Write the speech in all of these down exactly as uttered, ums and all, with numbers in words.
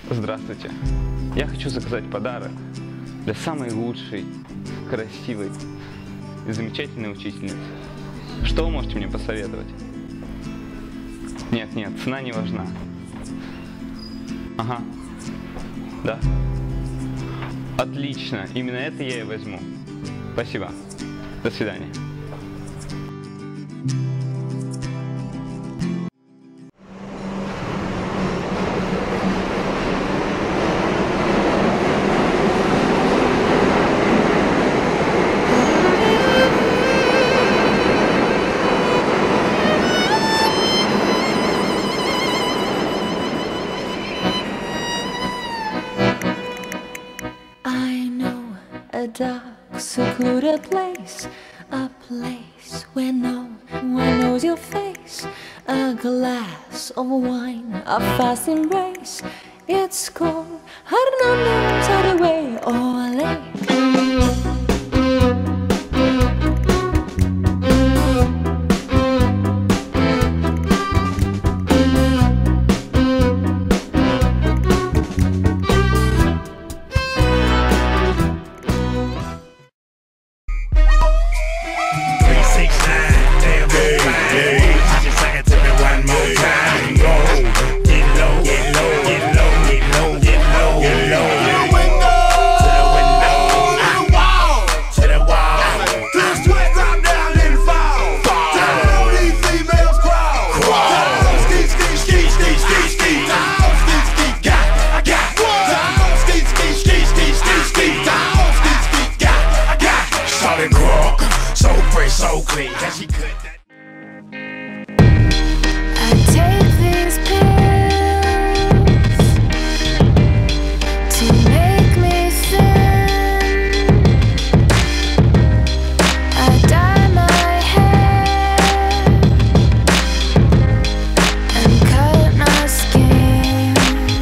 Здравствуйте. Я хочу заказать подарок для самой лучшей, красивой и замечательной учительницы. Что вы можете мне посоветовать? Нет, нет, цена не важна. Ага. Да. Отлично. Именно это я и возьму. Спасибо. До свидания. A dark, secluded place, a place where no one knows your face. A glass of wine, a fast embrace. It's cold, hard numbers are the way, or late. So clean that she could. I take these pills to make me thin. I dye my hair and cut my skin.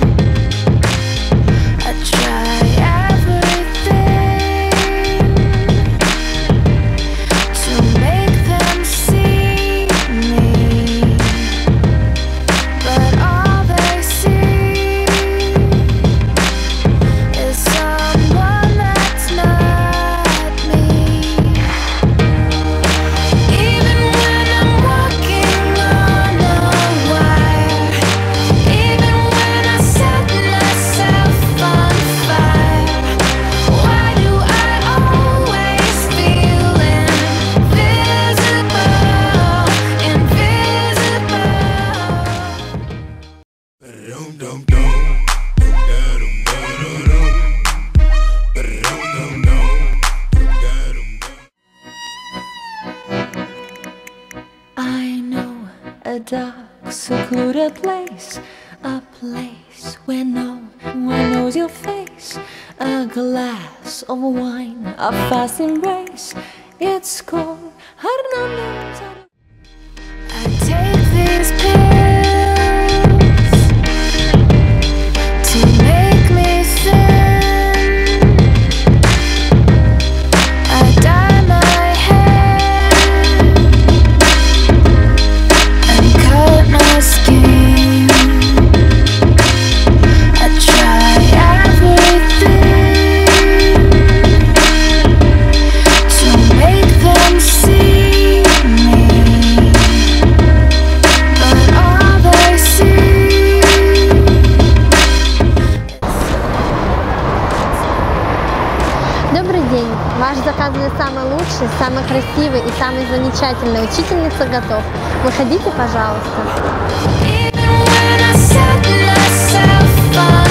I try everything to make them see me, but all they see is someone that's not me. Even when I'm walking on a wire, even when I set myself on fire, why do I always feel invisible, invisible? Dum dum dum, dum dum dum dum, I know a dark, secluded place, a place where no one knows your face. A glass of wine, a fast embrace. It's cold, hard numbers are the- I take these pills to make me thin. I dye my hair and cut my skin. I try everything to make them see me, but all they see. Добрый день! Ваш заказ для самой лучшей, самой красивой и самой замечательной учительницы готов. Выходите, пожалуйста. Even when I set myself on